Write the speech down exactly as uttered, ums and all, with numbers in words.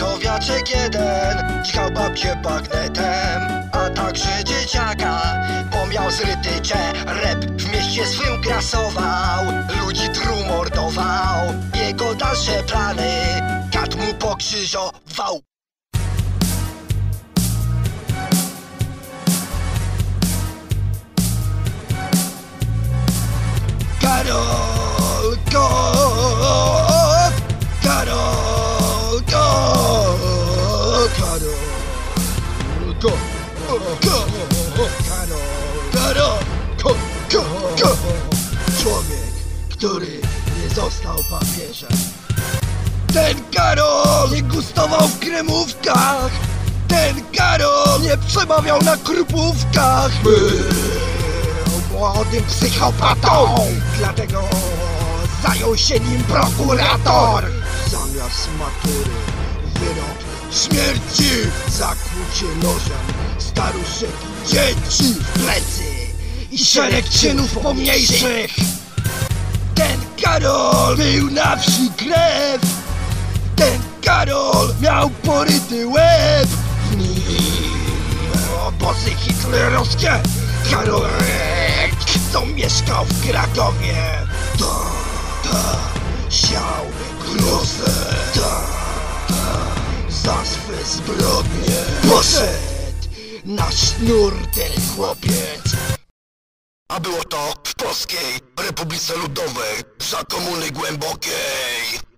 krakowiaczek jeden dźgał babcię bagnetem, a także dzieciaka, bo miał zryty czerep. W mieście swym grasował, ludzi tru mordował. Jego dalsze plany kat mu pokrzyżował. Karol Kot! Karol Kot! Karol Kot! Karol Karol Kot! Kot! Człowiek, który nie został papieżem. Ten Karol nie gustował w kremówkach. Ten Karol nie przemawiał na krupówkach. Młodym psychopatą, dlatego zajął się nim prokurator. Zamiast matury wyrok śmierci, zakłucie nożem staruszek i dzieci w plecy i szereg czynów pomniejszych. Ten Karol był na wsi krew. Ten Karol miał poryty łeb. W nim obozy hitlerowskie. Karolek, co mieszkał w Krakowie, ta, ta, siał grozę, ta, ta, za swe zbrodnie poszedł na sznur ten chłopiec. A było to w Polskiej Republice Ludowej za Komuny Głębokiej.